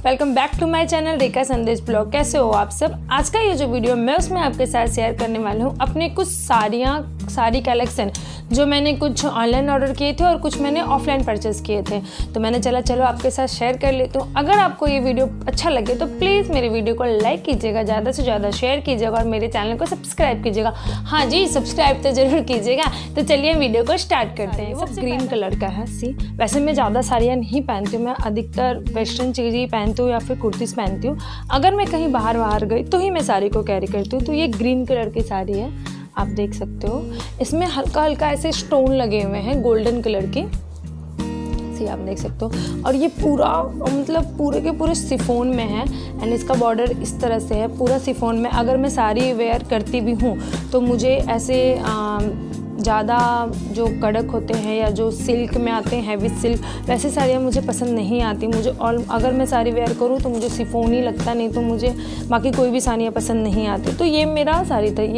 Welcome back to my channel Rekha Sandesh blog. कैसे हो आप सब। आज का ये जो वीडियो मैं उसमें आपके साथ शेयर करने वाली हूँ अपने कुछ सारी कलेक्शन जो मैंने कुछ ऑनलाइन ऑर्डर किए थे और कुछ मैंने ऑफलाइन परचेस किए थे। तो मैंने चलो आपके साथ शेयर कर लेती हूँ। अगर आपको ये वीडियो अच्छा लगे तो प्लीज़ मेरे वीडियो को लाइक कीजिएगा, ज़्यादा से ज़्यादा शेयर कीजिएगा और मेरे चैनल को सब्सक्राइब कीजिएगा। हाँ जी, सब्सक्राइब तो ज़रूर कीजिएगा। तो चलिए वीडियो को स्टार्ट करते हैं। सब ग्रीन कलर का है। सी वैसे मैं ज़्यादा साड़ियाँ नहीं पहनती हूँ, मैं अधिकतर वेस्टर्न चीज़ ही पहनती हूँ या फिर कुर्तीस पहनती हूँ। अगर मैं कहीं बाहर गई तो ही मैं साड़ी को कैरी करती हूँ। तो ये ग्रीन कलर की साड़ी है, आप देख सकते हो। इसमें हल्का हल्का ऐसे स्टोन लगे हुए हैं गोल्डन कलर के, सी आप देख सकते हो। और ये पूरा मतलब पूरे के पूरे शिफॉन में है एंड इसका बॉर्डर इस तरह से है पूरा शिफॉन में। अगर मैं साड़ी वेयर करती भी हूँ तो मुझे ऐसे ज़्यादा जो कड़क होते हैं या जो सिल्क में आते हैं हैवी सिल्क, वैसे साड़ियाँ मुझे पसंद नहीं आती मुझे। और अगर मैं साड़ी वेयर करूँ तो मुझे शिफॉन ही लगता, नहीं तो मुझे बाकी कोई भी साड़ियाँ पसंद नहीं आती। तो ये मेरा साड़ी था,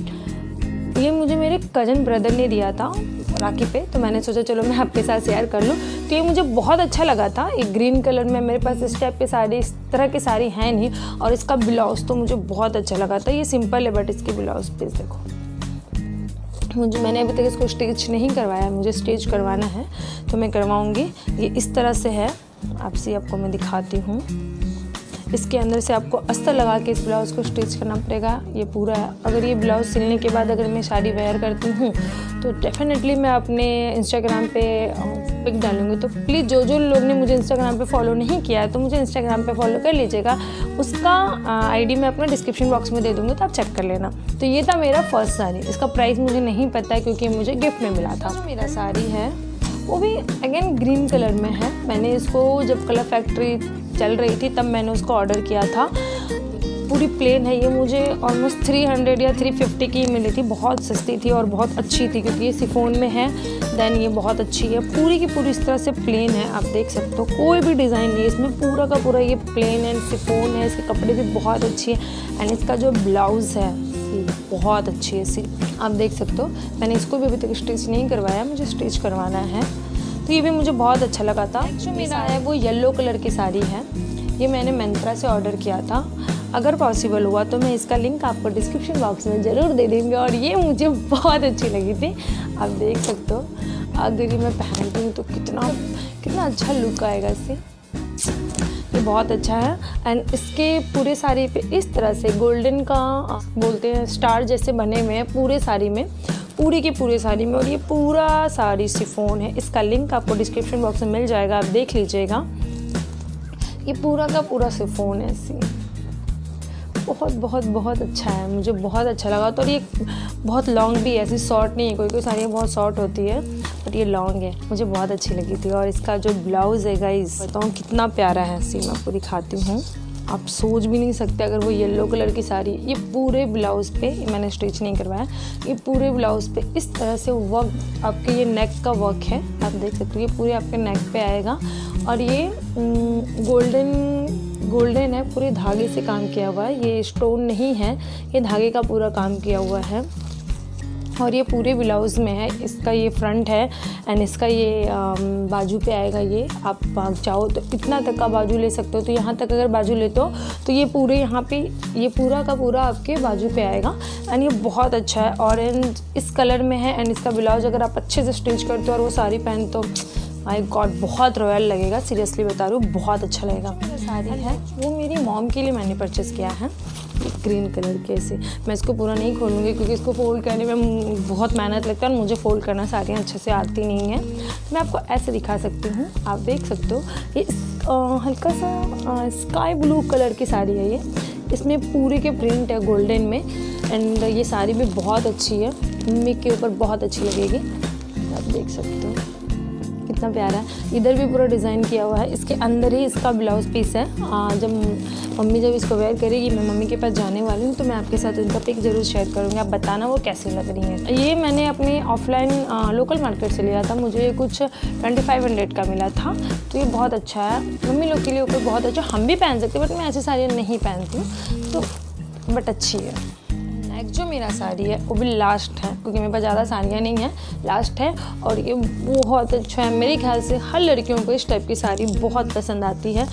ये मुझे मेरे कज़न ब्रदर ने दिया था राखी पे, तो मैंने सोचा चलो मैं आपके साथ शेयर कर लूँ। तो ये मुझे बहुत अच्छा लगा था। एक ग्रीन कलर में मेरे पास इस टाइप की साड़ी, इस तरह की साड़ी है नहीं। और इसका ब्लाउज़ तो मुझे बहुत अच्छा लगा था। ये सिंपल है बट इसके ब्लाउज़ पीस देखो। मैंने अभी तक इसको स्टिच नहीं करवाया, मुझे स्टिच करवाना है तो मैं करवाऊँगी। ये इस तरह से है, आपको मैं दिखाती हूँ। इसके अंदर से आपको अस्तर लगा के इस ब्लाउज़ को स्टिच करना पड़ेगा। ये पूरा है। अगर ये ब्लाउज़ सिलने के बाद अगर मैं साड़ी वेयर करती हूँ तो डेफिनेटली मैं अपने इंस्टाग्राम पे पिक डालूँगी। तो प्लीज़ जो लोग ने मुझे इंस्टाग्राम पे फॉलो नहीं किया है तो मुझे इंस्टाग्राम पे फॉलो कर लीजिएगा। उसका आईडी मैं अपना डिस्क्रिप्शन बॉक्स में दे दूँगी, तो आप चेक कर लेना। तो ये था मेरा फर्स्ट साड़ी। इसका प्राइस मुझे नहीं पता है क्योंकि मुझे गिफ्ट में मिला था। जो मेरा साड़ी है वो भी अगेन ग्रीन कलर में है। मैंने इसको जब कलर फैक्ट्री चल रही थी तब मैंने उसको ऑर्डर किया था। पूरी प्लेन है। ये मुझे ऑलमोस्ट 300 या 350 की मिली थी। बहुत सस्ती थी और बहुत अच्छी थी क्योंकि ये शिफॉन में है। देन ये बहुत अच्छी है, पूरी की पूरी इस तरह से प्लेन है, आप देख सकते हो। कोई भी डिज़ाइन नहीं है इसमें, पूरा का पूरा ये प्लेन एंड शिफॉन है। इसके कपड़े भी बहुत अच्छी है एंड इसका जो ब्लाउज़ है बहुत अच्छी है। सी आप देख सकते हो। मैंने इसको भी अभी तक स्टिच नहीं करवाया, मुझे स्टिच करवाना है। तो ये भी मुझे बहुत अच्छा लगा था। जो मेरा है वो येलो कलर की साड़ी है। ये मैंने मिंत्रा से ऑर्डर किया था। अगर पॉसिबल हुआ तो मैं इसका लिंक आपको डिस्क्रिप्शन बॉक्स में ज़रूर दे देंगे। और ये मुझे बहुत अच्छी लगी थी, आप देख सकते हो। अगर ये मैं पहनती हूँ तो कितना अच्छा लुक आएगा इससे। ये बहुत अच्छा है एंड इसके पूरे साड़ी पे इस तरह से गोल्डन का बोलते हैं स्टार जैसे बने हुए हैं पूरे साड़ी में, पूरी की पूरी साड़ी में। और ये पूरा साड़ी शिफॉन है। इसका लिंक आपको डिस्क्रिप्शन बॉक्स में मिल जाएगा, आप देख लीजिएगा। ये पूरा का पूरा शिफॉन है। इसी बहुत अच्छा है, मुझे बहुत अच्छा लगा। तो ये बहुत लॉन्ग भी है, ऐसी शॉर्ट नहीं है। कोई साड़ियाँ बहुत शॉर्ट होती है बट ये लॉन्ग है, मुझे बहुत अच्छी लगी थी। और इसका जो ब्लाउज़ है गाइस बताऊँ कितना प्यारा है। मैं आपको दिखाती हूँ, आप सोच भी नहीं सकते। अगर वो येलो कलर की साड़ी, ये पूरे ब्लाउज़ पे मैंने स्टिच नहीं करवाया, ये पूरे ब्लाउज़ पे इस तरह से वर्क, आपके ये नेक का वर्क है, आप देख सकते हो। ये पूरे आपके नेक पे आएगा और ये गोल्डन है, पूरे धागे से काम किया हुआ है। ये स्टोन नहीं है, ये धागे का पूरा काम किया हुआ है। और ये पूरे ब्लाउज़ में है। इसका ये फ्रंट है एंड इसका ये बाजू पे आएगा। ये आप चाहो तो इतना तक का बाजू ले सकते हो। तो यहाँ तक अगर बाजू लेते हो तो ये पूरे यहाँ पे ये पूरा का पूरा आपके बाजू पे आएगा एंड ये बहुत अच्छा है। ऑरेंज इस कलर में है एंड इसका ब्लाउज अगर आप अच्छे से स्टिच करते हो और वो साड़ी पहन तो माय गॉड बहुत रॉयल लगेगा। सीरियसली बता रही हूँ, बहुत अच्छा लगेगा। साड़ी है वो मेरी मॉम के लिए मैंने परचेस किया है, ग्रीन कलर के। ऐसे मैं इसको पूरा नहीं खोलूँगी क्योंकि इसको फोल्ड करने में बहुत मेहनत लगता है और मुझे फोल्ड करना साड़ियाँ अच्छे से आती नहीं है। तो मैं आपको ऐसे दिखा सकती हूँ, आप देख सकते हो। ये हल्का सा स्काई ब्लू कलर की साड़ी है। ये इसमें पूरे के प्रिंट है गोल्डन में एंड ये साड़ी भी बहुत अच्छी है, मम्मी के ऊपर बहुत अच्छी लगेगी। आप देख सकते हो कितना प्यारा है। इधर भी पूरा डिज़ाइन किया हुआ है। इसके अंदर ही इसका ब्लाउज पीस है। जब मम्मी इसको वेयर करेगी, मैं मम्मी के पास जाने वाली हूँ तो मैं आपके साथ उनका पिक ज़रूर शेयर करूँगी, आप बताना वो कैसी लग रही है। ये मैंने अपने ऑफलाइन लोकल मार्केट से लिया था, मुझे कुछ 2500 का मिला था। तो ये बहुत अच्छा है, मम्मी लोग के लिए ऊपर बहुत अच्छा। हम भी पहन सकते बट मैं ऐसी साड़ियाँ नहीं पहनती हूँ तो बट अच्छी है। नेक्स्ट जो मेरा साड़ी है वो भी लास्ट है क्योंकि मेरे पास ज़्यादा साड़ियाँ नहीं हैं, लास्ट है। और ये बहुत अच्छा है, मेरे ख्याल से हर लड़कियों को इस टाइप की साड़ी बहुत पसंद आती है।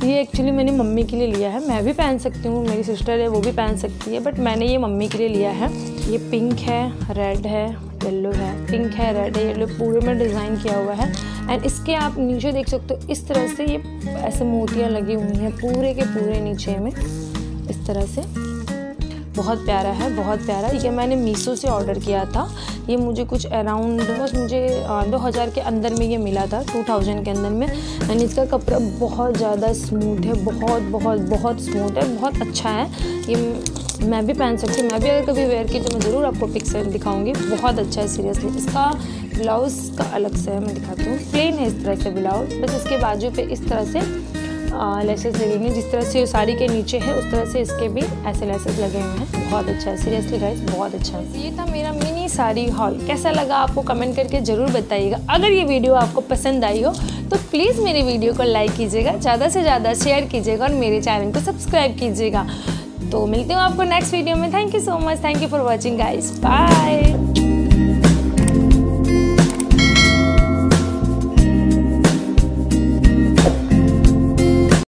ये एक्चुअली मैंने मम्मी के लिए लिया है। मैं भी पहन सकती हूँ, मेरी सिस्टर है वो भी पहन सकती है, बट मैंने ये मम्मी के लिए लिया है। ये पिंक है, रेड है, येलो है, पिंक है, रेड है, येलो पूरे में डिज़ाइन किया हुआ है। एंड इसके आप नीचे देख सकते हो इस तरह से ये ऐसे मोतियाँ लगी हुई हैं पूरे के पूरे नीचे में इस तरह से। बहुत प्यारा है, बहुत प्यारा। ये मैंने मीशो से ऑर्डर किया था। ये मुझे कुछ अराउंड मुझे 2000 के अंदर में ये मिला था, 2000 के अंदर में। एंड इसका कपड़ा बहुत ज़्यादा स्मूथ है, बहुत बहुत बहुत स्मूथ है, बहुत अच्छा है। ये मैं भी पहन सकती हूँ, मैं भी अगर कभी वेयर की तो मैं ज़रूर आपको पिक्स दिखाऊंगी। बहुत अच्छा है सीरियसली। इसका ब्लाउज़ का अलग से है, मैं दिखाती हूँ। प्लेन है इस तरह से ब्लाउज, बस इसके बाजू पे इस तरह से लेसेस लगेंगे। जिस तरह से साड़ी के नीचे है उस तरह से इसके भी ऐसे लेसेस लगे हुए हैं। बहुत अच्छा है सीरियसली गाइस, बहुत अच्छा है। ये था मेरा मिनी साड़ी हॉल। कैसा लगा आपको कमेंट करके ज़रूर बताइएगा। अगर ये वीडियो आपको पसंद आई हो तो प्लीज़ मेरे वीडियो को लाइक कीजिएगा, ज़्यादा से ज़्यादा शेयर कीजिएगा और मेरे चैनल को सब्सक्राइब कीजिएगा। तो मिलती हूँ आपको नेक्स्ट वीडियो में। Thank you so much, thank you for watching guys, bye.